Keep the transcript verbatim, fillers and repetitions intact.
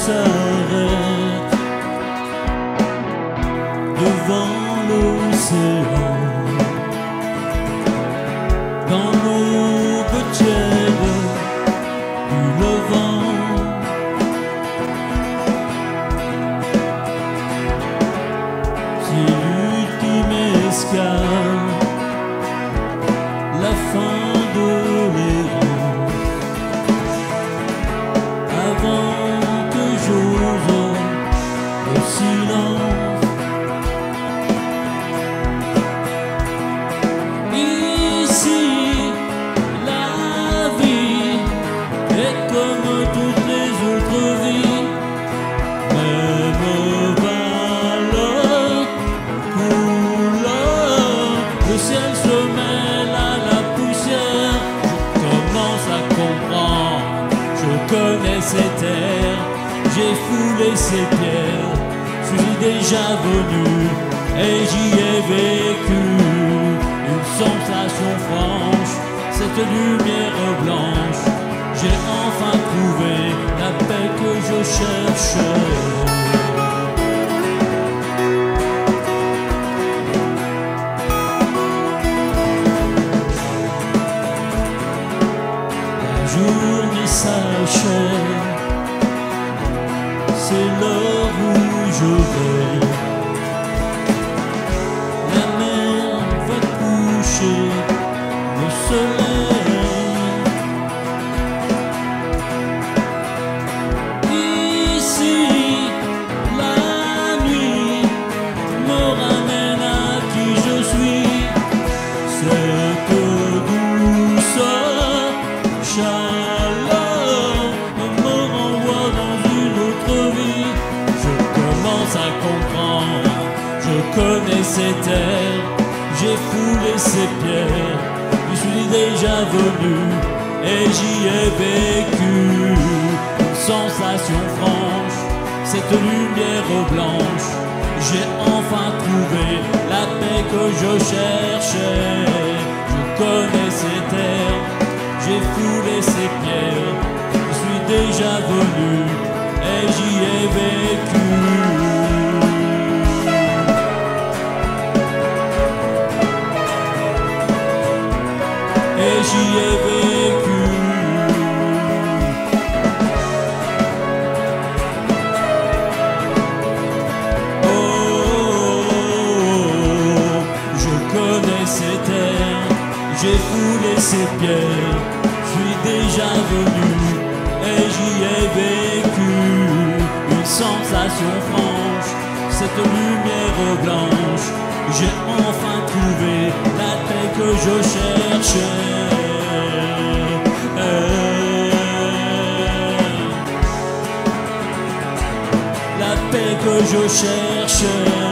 s'arrête devant l'océan. Dans l'aube tiède du levant, c'est l'ultime escale, la fin de l'errance, avant que j'ose le silence. Ici, la vie est comme toutes les autres vies, même valeur, couleur. Le ciel se mêle à la poussière. Je commence à comprendre, je connais ces terres. J'ai foulé ces pierres, je suis déjà venu et j'y ai vécu. Une sensation franche, cette lumière blanche. J'ai enfin trouvé la paix que je cherchais. La journée s'achève, c'est l'heure où je vais. La mer va coucher le soleil. Ici, la nuit me ramène à qui je suis. Cette douce chaleur me renvoie dans une autre vie. Je commence à comprendre, je connais ces terres. J'ai foulé ces pierres, je suis déjà venu et j'y ai vécu. Une sensation franche, cette lumière blanche. J'ai enfin trouvé la paix que je cherchais. Je connais ces terres, j'ai foulé ces pierres. Je suis déjà venu et j'y ai vécu. Et j'y ai vécu. Oh, oh, oh, je connais ces terres, j'ai foulé ces pierres. Je suis déjà venu et j'y ai vécu. Une sensation franche, cette lumière blanche. J'ai enfin trouvé la paix que je cherchais. La paix que je cherchais.